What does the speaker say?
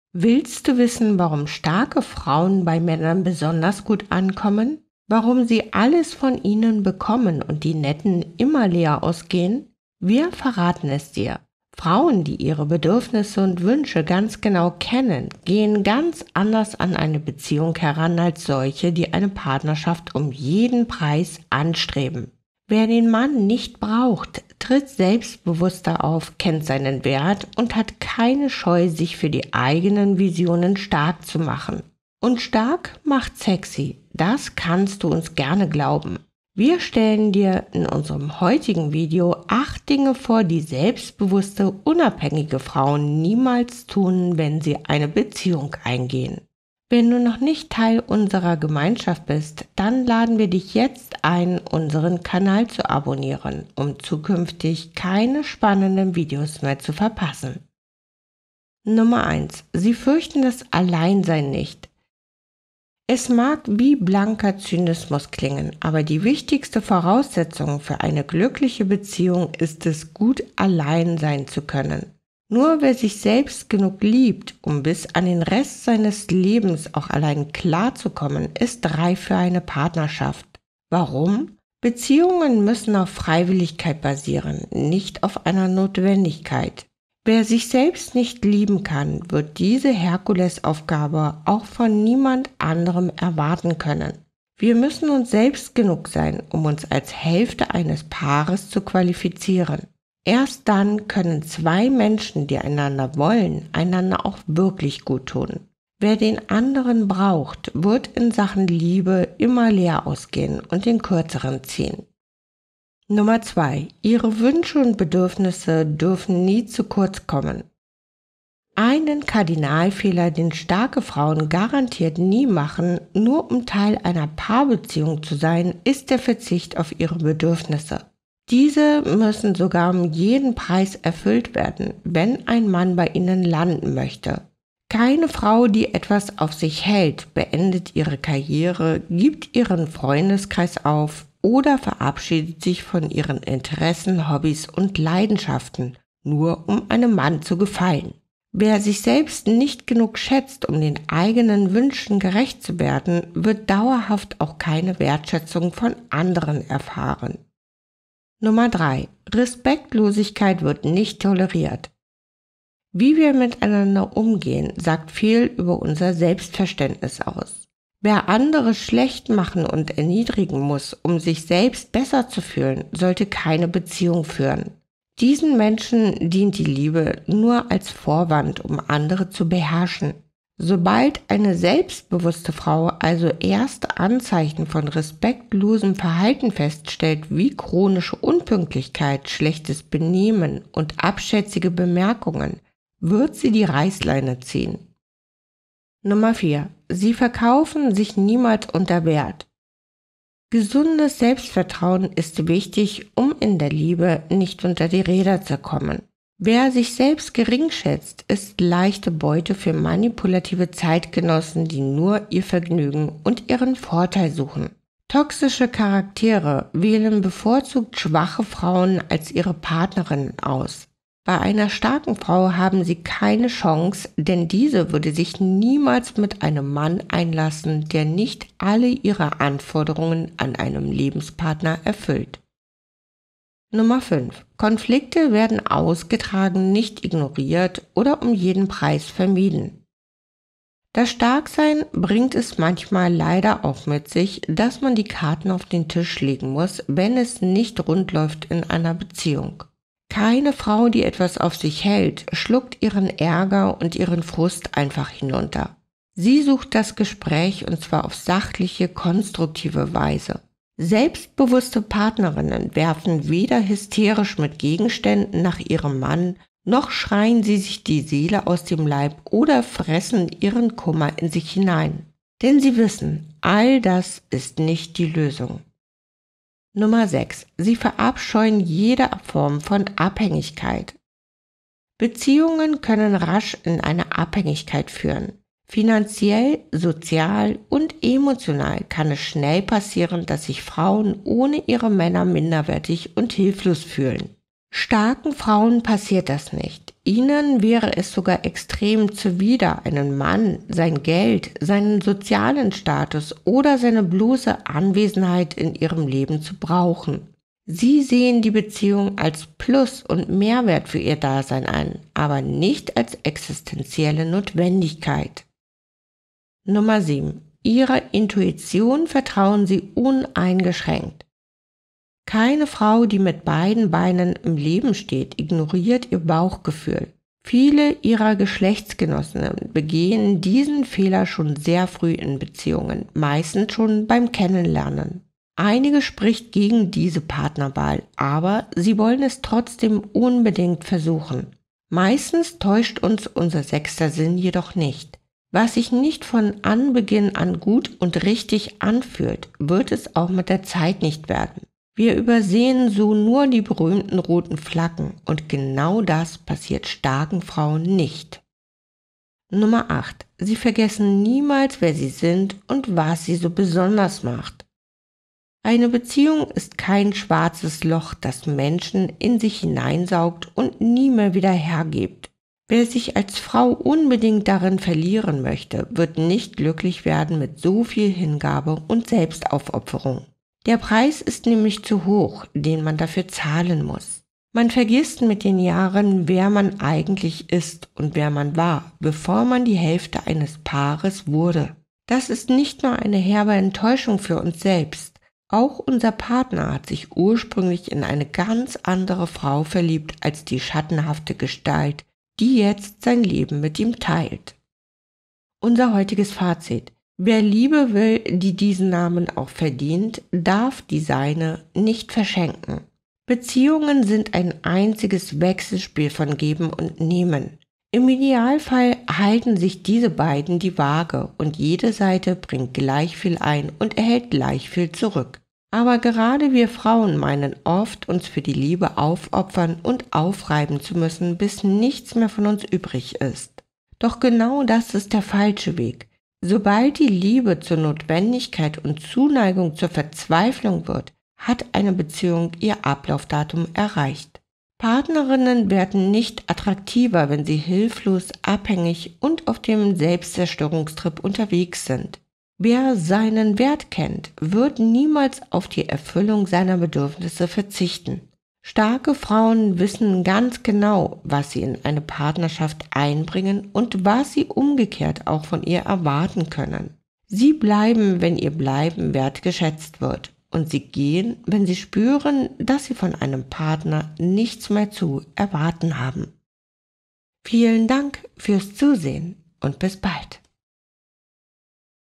Willst du wissen, warum starke Frauen bei Männern besonders gut ankommen? Warum sie alles von ihnen bekommen und die Netten immer leer ausgehen? Wir verraten es dir. Frauen, die ihre Bedürfnisse und Wünsche ganz genau kennen, gehen ganz anders an eine Beziehung heran als solche, die eine Partnerschaft um jeden Preis anstreben. Wer den Mann nicht braucht, tritt selbstbewusster auf, kennt seinen Wert und hat keine Scheu, sich für die eigenen Visionen stark zu machen. Und stark macht sexy, das kannst du uns gerne glauben. Wir stellen dir in unserem heutigen Video 8 Dinge vor, die selbstbewusste, unabhängige Frauen niemals tun, wenn sie eine Beziehung eingehen. Wenn du noch nicht Teil unserer Gemeinschaft bist, dann laden wir dich jetzt ein, unseren Kanal zu abonnieren, um zukünftig keine spannenden Videos mehr zu verpassen. Nummer 1. Sie fürchten das Alleinsein nicht. Es mag wie blanker Zynismus klingen, aber die wichtigste Voraussetzung für eine glückliche Beziehung ist es, gut allein sein zu können. Nur wer sich selbst genug liebt, um bis an den Rest seines Lebens auch allein klarzukommen, ist reif für eine Partnerschaft. Warum? Beziehungen müssen auf Freiwilligkeit basieren, nicht auf einer Notwendigkeit. Wer sich selbst nicht lieben kann, wird diese Herkulesaufgabe auch von niemand anderem erwarten können. Wir müssen uns selbst genug sein, um uns als Hälfte eines Paares zu qualifizieren. Erst dann können 2 Menschen, die einander wollen, einander auch wirklich gut tun. Wer den anderen braucht, wird in Sachen Liebe immer leer ausgehen und den Kürzeren ziehen. Nummer 2. Ihre Wünsche und Bedürfnisse dürfen nie zu kurz kommen. Einen Kardinalfehler, den starke Frauen garantiert nie machen, nur um Teil einer Paarbeziehung zu sein, ist der Verzicht auf ihre Bedürfnisse. Diese müssen sogar um jeden Preis erfüllt werden, wenn ein Mann bei ihnen landen möchte. Keine Frau, die etwas auf sich hält, beendet ihre Karriere, gibt ihren Freundeskreis auf oder verabschiedet sich von ihren Interessen, Hobbys und Leidenschaften, nur um einem Mann zu gefallen. Wer sich selbst nicht genug schätzt, um den eigenen Wünschen gerecht zu werden, wird dauerhaft auch keine Wertschätzung von anderen erfahren. Nummer 3. Respektlosigkeit wird nicht toleriert. Wie wir miteinander umgehen, sagt viel über unser Selbstverständnis aus. Wer andere schlecht machen und erniedrigen muss, um sich selbst besser zu fühlen, sollte keine Beziehung führen. Diesen Menschen dient die Liebe nur als Vorwand, um andere zu beherrschen. Sobald eine selbstbewusste Frau also erste Anzeichen von respektlosem Verhalten feststellt, wie chronische Unpünktlichkeit, schlechtes Benehmen und abschätzige Bemerkungen, wird sie die Reißleine ziehen. Nummer 4. Sie verkaufen sich niemals unter Wert. Gesundes Selbstvertrauen ist wichtig, um in der Liebe nicht unter die Räder zu kommen. Wer sich selbst gering schätzt, ist leichte Beute für manipulative Zeitgenossen, die nur ihr Vergnügen und ihren Vorteil suchen. Toxische Charaktere wählen bevorzugt schwache Frauen als ihre Partnerinnen aus. Bei einer starken Frau haben sie keine Chance, denn diese würde sich niemals mit einem Mann einlassen, der nicht alle ihre Anforderungen an einem Lebenspartner erfüllt. Nummer 5. Konflikte werden ausgetragen, nicht ignoriert oder um jeden Preis vermieden. Das Starksein bringt es manchmal leider auch mit sich, dass man die Karten auf den Tisch legen muss, wenn es nicht rund läuft in einer Beziehung. Keine Frau, die etwas auf sich hält, schluckt ihren Ärger und ihren Frust einfach hinunter. Sie sucht das Gespräch und zwar auf sachliche, konstruktive Weise. Selbstbewusste Partnerinnen werfen weder hysterisch mit Gegenständen nach ihrem Mann, noch schreien sie sich die Seele aus dem Leib oder fressen ihren Kummer in sich hinein. Denn sie wissen, all das ist nicht die Lösung. Nummer 6. Sie verabscheuen jede Form von Abhängigkeit. Beziehungen können rasch in eine Abhängigkeit führen. Finanziell, sozial und emotional kann es schnell passieren, dass sich Frauen ohne ihre Männer minderwertig und hilflos fühlen. Starken Frauen passiert das nicht. Ihnen wäre es sogar extrem zuwider, einen Mann, sein Geld, seinen sozialen Status oder seine bloße Anwesenheit in ihrem Leben zu brauchen. Sie sehen die Beziehung als Plus und Mehrwert für ihr Dasein an, aber nicht als existenzielle Notwendigkeit. Nummer 7. Ihrer Intuition vertrauen Sie uneingeschränkt. Keine Frau, die mit beiden Beinen im Leben steht, ignoriert ihr Bauchgefühl. Viele ihrer Geschlechtsgenossinnen begehen diesen Fehler schon sehr früh in Beziehungen, meistens schon beim Kennenlernen. Einige spricht gegen diese Partnerwahl, aber sie wollen es trotzdem unbedingt versuchen. Meistens täuscht uns unser sechster Sinn jedoch nicht. Was sich nicht von Anbeginn an gut und richtig anfühlt, wird es auch mit der Zeit nicht werden. Wir übersehen so nur die berühmten roten Flaggen und genau das passiert starken Frauen nicht. Nummer 8. Sie vergessen niemals, wer sie sind und was sie so besonders macht. Eine Beziehung ist kein schwarzes Loch, das Menschen in sich hineinsaugt und nie mehr wieder hergibt. Wer sich als Frau unbedingt darin verlieren möchte, wird nicht glücklich werden mit so viel Hingabe und Selbstaufopferung. Der Preis ist nämlich zu hoch, den man dafür zahlen muss. Man vergisst mit den Jahren, wer man eigentlich ist und wer man war, bevor man die Hälfte eines Paares wurde. Das ist nicht nur eine herbe Enttäuschung für uns selbst. Auch unser Partner hat sich ursprünglich in eine ganz andere Frau verliebt als die schattenhafte Gestalt, die jetzt sein Leben mit ihm teilt. Unser heutiges Fazit: Wer Liebe will, die diesen Namen auch verdient, darf die seine nicht verschenken. Beziehungen sind ein einziges Wechselspiel von Geben und Nehmen. Im Idealfall halten sich diese beiden die Waage und jede Seite bringt gleich viel ein und erhält gleich viel zurück. Aber gerade wir Frauen meinen oft, uns für die Liebe aufopfern und aufreiben zu müssen, bis nichts mehr von uns übrig ist. Doch genau das ist der falsche Weg. Sobald die Liebe zur Notwendigkeit und Zuneigung zur Verzweiflung wird, hat eine Beziehung ihr Ablaufdatum erreicht. Partnerinnen werden nicht attraktiver, wenn sie hilflos, abhängig und auf dem Selbstzerstörungstrip unterwegs sind. Wer seinen Wert kennt, wird niemals auf die Erfüllung seiner Bedürfnisse verzichten. Starke Frauen wissen ganz genau, was sie in eine Partnerschaft einbringen und was sie umgekehrt auch von ihr erwarten können. Sie bleiben, wenn ihr Bleiben wertgeschätzt wird, und sie gehen, wenn sie spüren, dass sie von einem Partner nichts mehr zu erwarten haben. Vielen Dank fürs Zusehen und bis bald.